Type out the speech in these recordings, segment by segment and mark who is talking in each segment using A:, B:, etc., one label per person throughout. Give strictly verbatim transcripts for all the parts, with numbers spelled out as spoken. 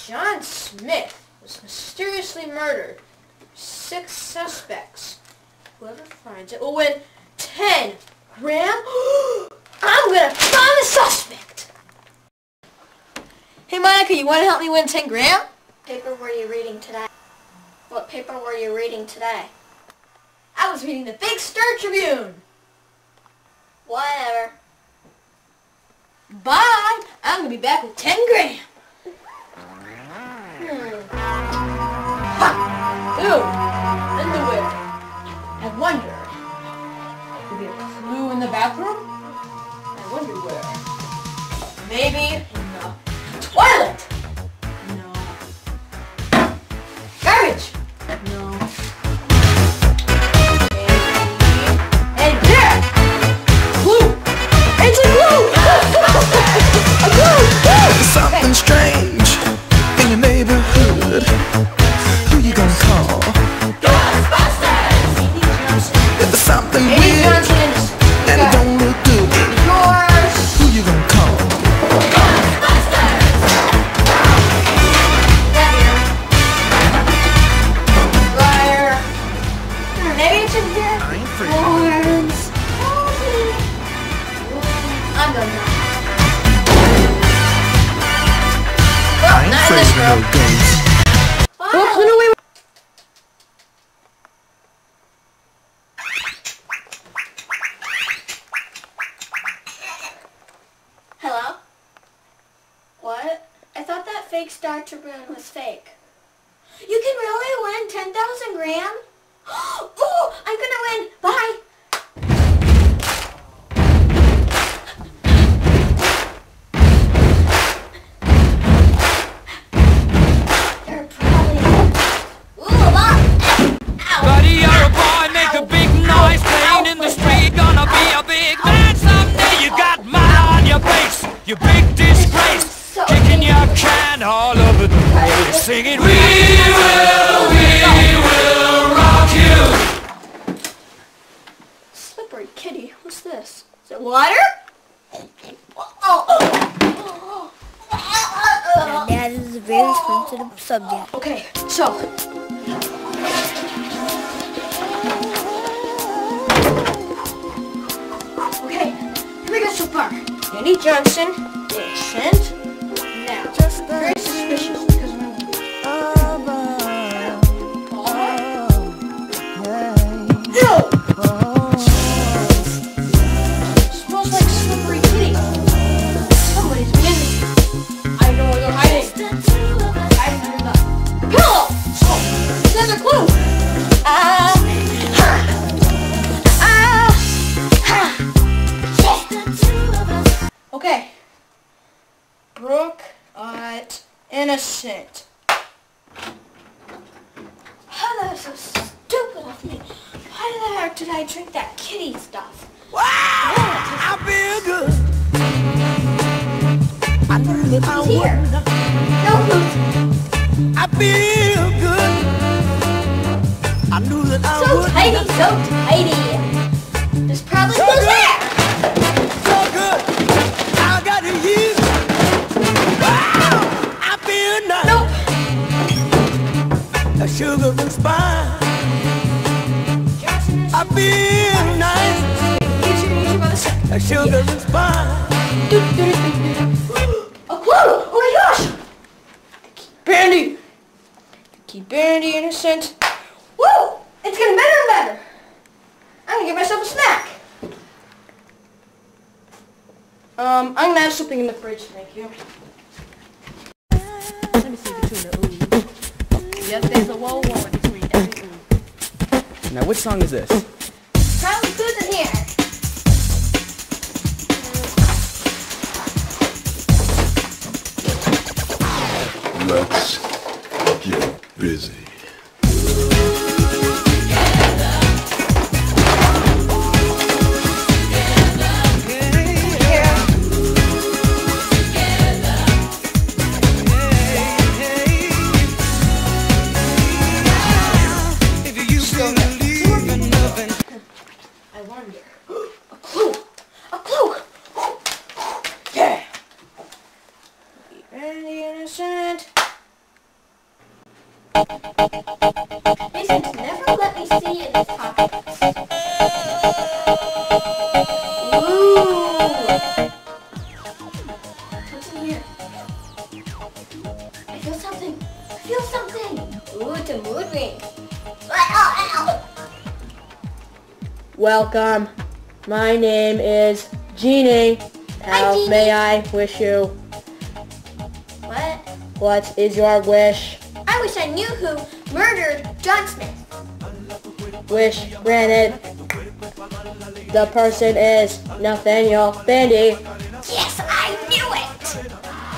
A: John Smith was mysteriously murdered. Six suspects. Whoever finds it will win ten grand. I'm gonna find the suspect. Hey Monica, you want to help me win ten grand?
B: What paper were you reading today? What paper were you reading today?
A: I was reading the Fake Star Tribune.
B: Whatever.
A: Bye. I'm gonna be back with ten grand.
B: Hmm.
A: Ha! Ooh, underwear. I wonder, could be a clue in the bathroom? I wonder where. Maybe in the toilet. No. Garbage. No. Maybe. And there. Clue. It's a clue. A clue.
C: There's something strange in your neighborhood. Who you gonna call?
A: Ghostbusters!
C: There's something
A: Eddie
C: weird
A: Johnson
C: and it don't look good.
A: Yours.
C: Who you gonna call?
A: Ghostbusters! That here. Liar. Hmm, maybe it's in here.
C: I ain't free.
A: Lawrence. I'm done now. Well,
C: I ain't
A: not in
C: afraid
A: this
C: of no
A: room.
C: ghosts.
A: Oops, no, wait, wait.
B: Hello? What? I thought that Fake Star Tribune was fake. You can really win ten thousand grand? Oh, I'm gonna win. Bye. You're probably... Ooh, Mom. Ow.
D: Buddy, you're a boy, make a big noise, playing in the street, gonna be a big man someday. You got mud on your face, you big disgrace,
B: So
D: kicking your can all over the place, singing, we will, we will rock you.
B: Slippery kitty. What's this? Is it water? Oh.
E: Now that is a very sensitive subject.
A: Okay, so. Okay, here we go so far. Andy Johnson, innocent. Now, very suspicious because of my Ew! Smells like slippery kitty. Somebody's been in here. I know where they're hiding. Hiding under the pillow. Oh, another clue. Ah. Okay. Brooke, uh, innocent.
B: Oh, that was so stupid of me. Why the heck did I drink that kitty stuff?
C: Wow, I feel good. I knew that I
B: Who's here?
C: would.
B: No who's
C: I feel good. I knew that I
B: so
C: would.
B: tidy, so tidy. There's probably
C: So
B: who's
C: good.
B: there.
C: So good. I got to use. Wow, I feel nice.
B: Nope.
C: A sugar and spice.
B: Johnson is
C: I feel nice.
B: Use your music by the second.
C: A sugar and spice.
B: A clue! Oh my gosh!
A: Brandy. Keep Brandy innocent.
B: Woo! It's getting better and better. I'm gonna give myself a snack.
A: Um, I'm gonna have something in the fridge, thank you.
F: Let me see between the ooh. Yes, there's a whoa whoa in between every ooh.
G: Now, which song is this?
B: Probably who's in here?
H: Let's get busy.
A: I wonder.
B: A clue! A clue!
A: Yeah. Keep Brandy innocent.
B: Mason's never let me see in his pockets. Ooh! What's in here? I feel something. I feel something. Ooh, it's a mood ring.
G: Welcome. My name is Jeannie. How
B: Jeannie.
G: may I wish you?
B: What?
G: What is your wish?
B: I wish I knew who murdered John Smith.
G: Wish granted. The person is Nathaniel Bandy.
B: Yes, I knew it!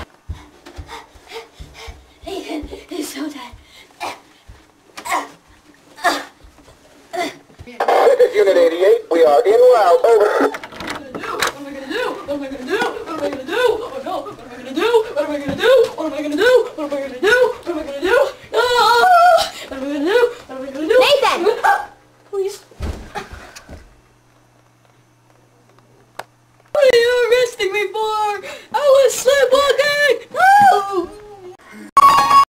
B: Nathan is so dead.
I: Unit eighty-eight, we are en route. Over.
A: What am I gonna do? What am I gonna do? What am I gonna do? Oh no! What am I gonna do? What am I gonna do? What am I gonna do? What am I gonna do? What am I gonna do? No! What am I gonna do? What am I gonna do?
B: Nathan!
A: Please. What are you arresting me for? I was sleepwalking.